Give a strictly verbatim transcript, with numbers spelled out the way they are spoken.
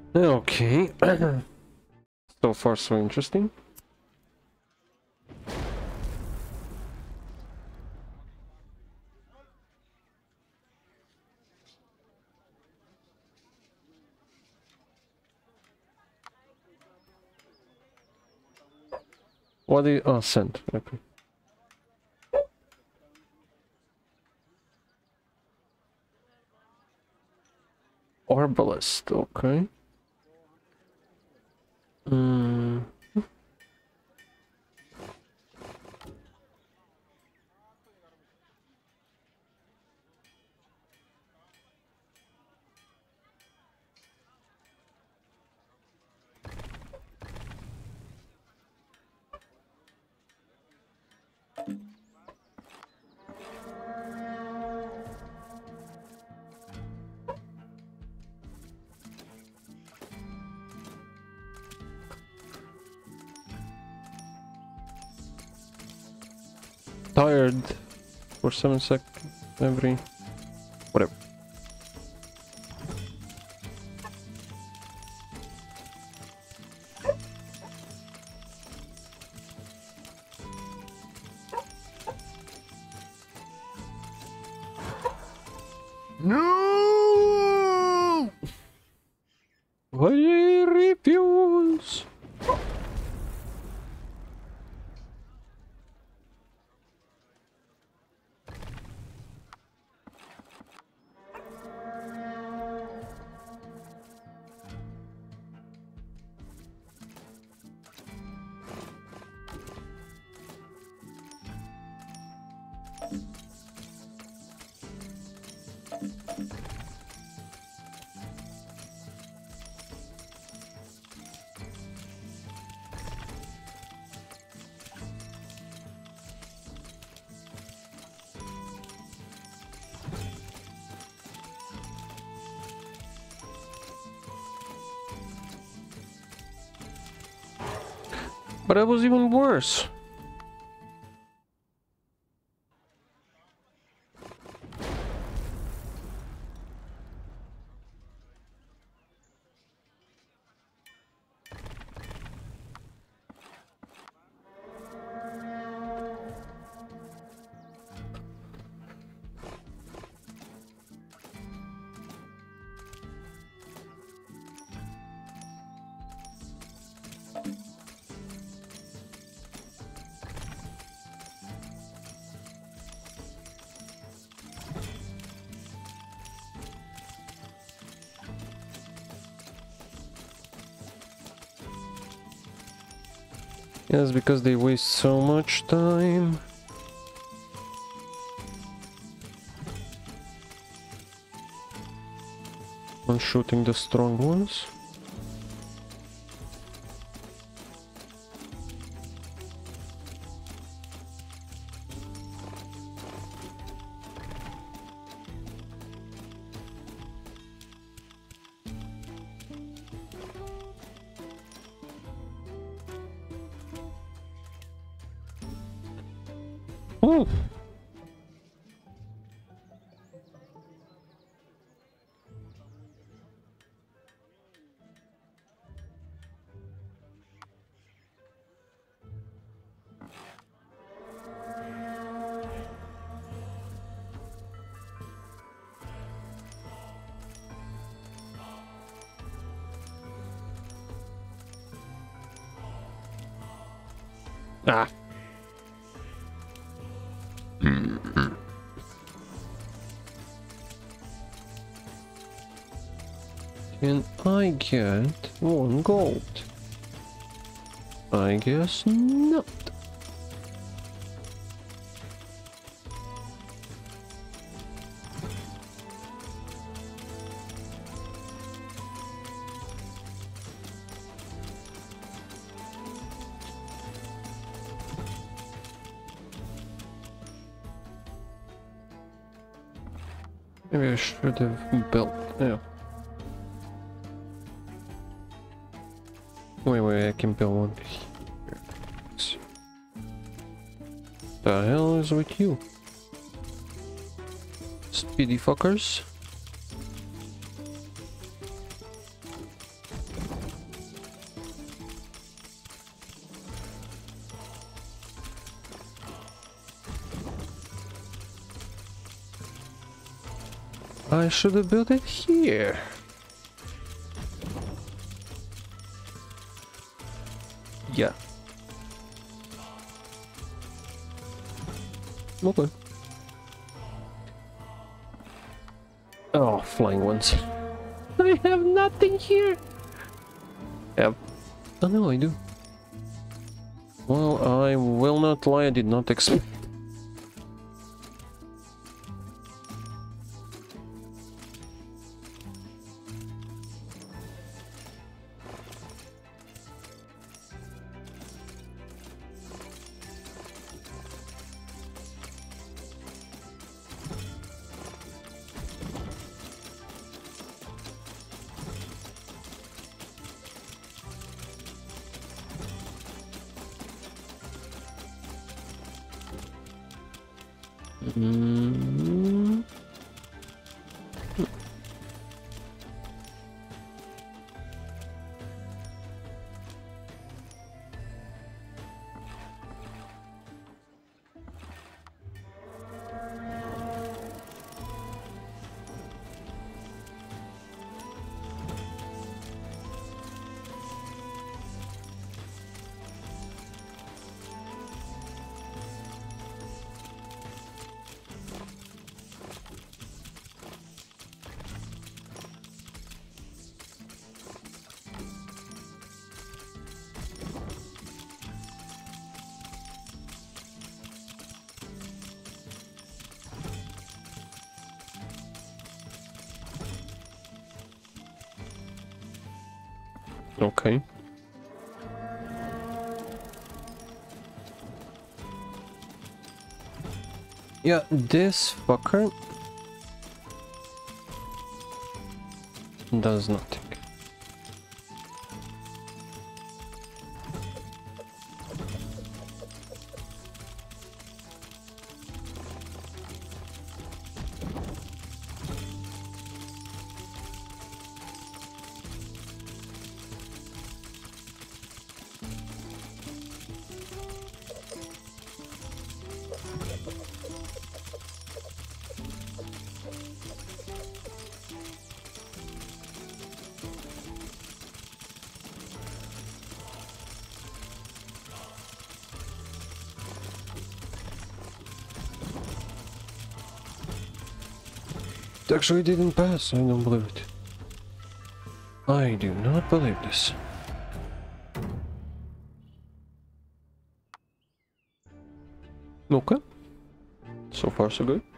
Okay. So far, so interesting. What do you... Oh, send. Okay. Arbalest, okay. Mm. Tired for seven seconds every... Whatever. No! I refuse. But that was even worse. Yes, because they waste so much time. On shooting the strong ones. Ooh. Ah. Can I get one gold? I guess not. Maybe I should have built. Yeah. Wait, wait, I can build one. The hell is with you? Speedy fuckers. I should have built it here. Yeah. Okay. Oh, flying ones. I have nothing here. Yep. Oh no, I do. Well, I will not lie, I did not expect. Mm. Okay. Yeah, this fucker does nothing. It actually didn't pass, I don't believe it. I do not believe this. Okay. So far so good.